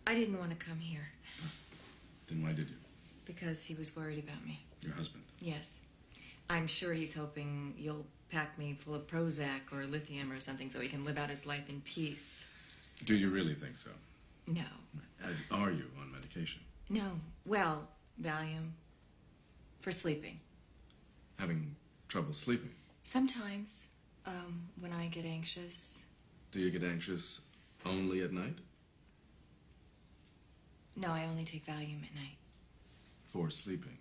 I didn't want to come here. Then why did you? Because he was worried about me. Your husband? Yes. I'm sure he's hoping you'll pack me full of Prozac or lithium or something so he can live out his life in peace. Do you really think so? No. Are you on medication? No. Well, Valium. For sleeping. Having trouble sleeping? Sometimes, when I get anxious. Do you get anxious only at night? No, I only take Valium at night. For sleeping?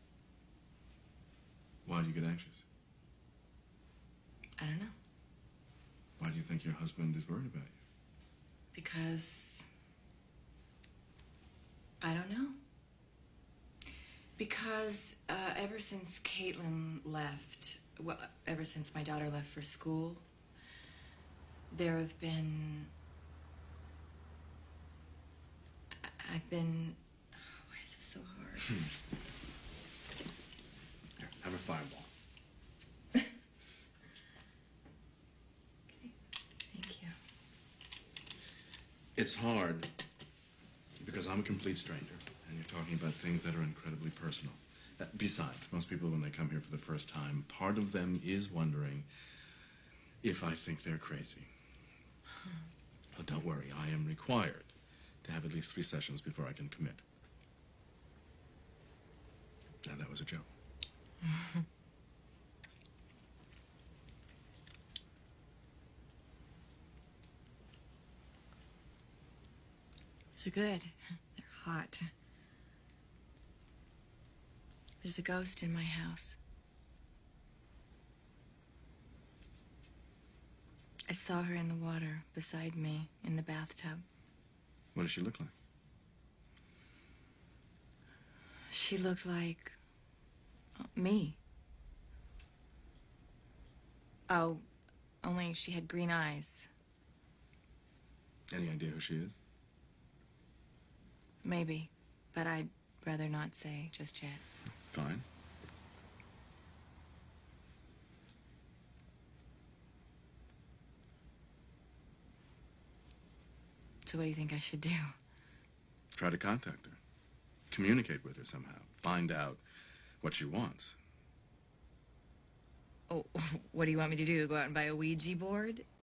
Why do you get anxious? I don't know. Why do you think your husband is worried about you? Because... I don't know. Because ever since Caitlin left, well, ever since my daughter left for school, there have been... I've been... Why is this so hard? Here, have a fireball. Okay. Thank you. It's hard because I'm a complete stranger, and you're talking about things that are incredibly personal. Besides, most people, when they come here for the first time, part of them is wondering if I think they're crazy. Oh, don't worry, I am required to have at least 3 sessions before I can commit. Now, that was a joke. So good. They're hot. There's a ghost in my house. I saw her in the water beside me in the bathtub. What does she look like? She looked like... me. Oh, only she had green eyes. Any idea who she is? Maybe, but I'd rather not say just yet. Fine. So what do you think I should do? Try to contact her. Communicate with her somehow. Find out what she wants. Oh, what do you want me to do? Go out and buy a Ouija board?